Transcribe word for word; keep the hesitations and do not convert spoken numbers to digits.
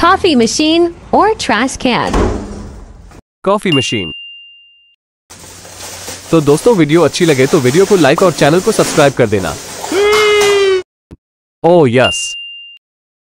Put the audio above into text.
coffee machine or trash can? Coffee machine. तो दोस्तों video अच्छी लगे तो वीडियो को लाइक और चैनल को सब्सक्राइब कर देना। Oh yes.